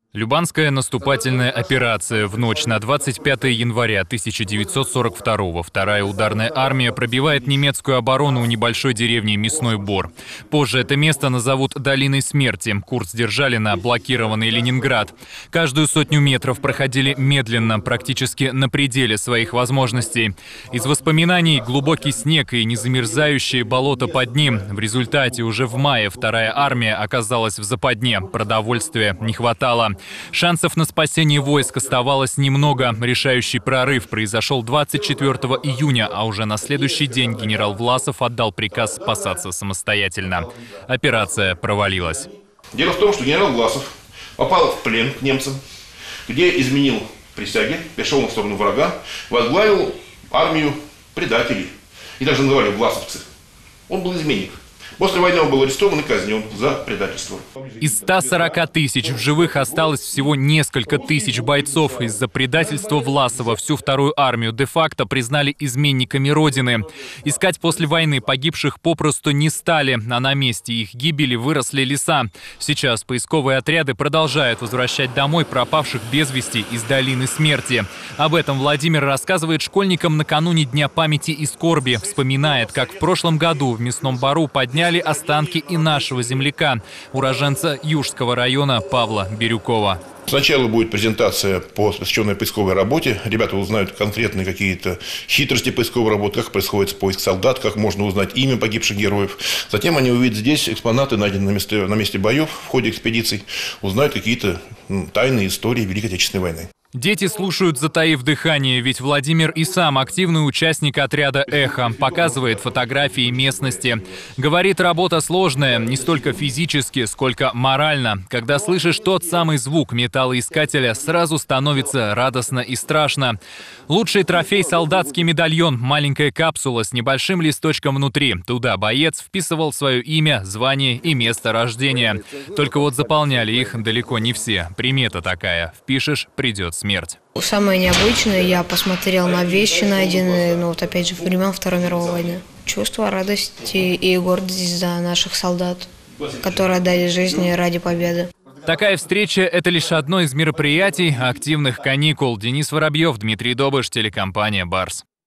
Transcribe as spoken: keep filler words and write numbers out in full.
Любанская наступательная операция. В ночь на двадцать пятое января тысяча девятьсот сорок второго вторая ударная армия пробивает немецкую оборону у небольшой деревни Мясной Бор. Позже это место назовут Долиной Смерти. Курс держали на блокированный Ленинград. Каждую сотню метров проходили медленно, практически на пределе своих возможностей. Из воспоминаний глубокий снег и незамерзающие болота под ним. В результате уже в мае вторая армия оказалась в западне. Продовольствия не хватало. Шансов на спасение войск оставалось немного. Решающий прорыв произошел двадцать четвёртого июня, а уже на следующий день генерал Власов отдал приказ спасаться самостоятельно. Операция провалилась. Дело в том, что генерал Власов попал в плен к немцам, где изменил присяги, перешел на сторону врага, возглавил армию предателей. И даже называли власовцы. Он был изменник. После войны он был арестован и казнен за предательство. Из ста сорока тысяч в живых осталось всего несколько тысяч бойцов. Из-за предательства Власова всю вторую армию де-факто признали изменниками Родины. Искать после войны погибших попросту не стали, а на месте их гибели выросли леса. Сейчас поисковые отряды продолжают возвращать домой пропавших без вести из Долины Смерти. Об этом Владимир рассказывает школьникам накануне Дня памяти и скорби. Вспоминает, как в прошлом году в Мясном Бору подняли останки и нашего земляка, уроженца Южского района Павла Бирюкова. Сначала будет презентация по посвященной поисковой работе. Ребята узнают конкретные какие-то хитрости поисковой работы, как происходит поиск солдат, как можно узнать имя погибших героев. Затем они увидят здесь экспонаты, найденные на месте, на месте боев в ходе экспедиций, узнают какие-то ну, тайные истории Великой Отечественной войны. Дети слушают, затаив дыхание, ведь Владимир и сам активный участник отряда «Эхо». Показывает фотографии местности. Говорит, работа сложная, не столько физически, сколько морально. Когда слышишь тот самый звук металлоискателя, сразу становится радостно и страшно. Лучший трофей — солдатский медальон, маленькая капсула с небольшим листочком внутри. Туда боец вписывал свое имя, звание и место рождения. Только вот заполняли их далеко не все. Примета такая: впишешь — придет смерть. Самое необычное, я посмотрел на вещи, найденные, ну вот опять же, времен Второй мировой войны. Чувство радости и гордости за наших солдат, которые отдали жизни ради победы. Такая встреча – это лишь одно из мероприятий активных каникул. Денис Воробьев, Дмитрий Добыш, телекомпания «Барс».